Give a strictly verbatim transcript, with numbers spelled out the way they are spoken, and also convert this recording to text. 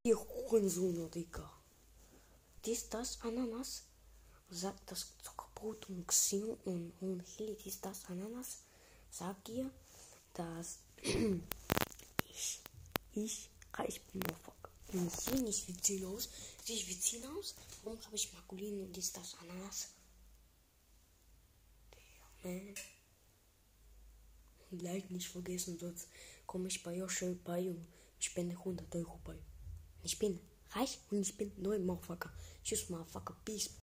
Ihr Hurensohn, Digga. Dies, das, Ananas. Sagt das Zuckerbrot und Xion und, und Heli, dies, das, Ananas. Sagt ihr, dass ich, ich reich bin, Motherfucker. Und ich sehe nicht wie zehn aus. Sehe ich wie zehn aus? Warum habe ich Makulin und dies, das, Ananas? Man. Und Like nicht vergessen, sonst komme ich bei Joshua bei und spende hundert Euro bei. Ich bin reich und ich bin neu, Motherfucker. Tschüss, Motherfucker. Peace.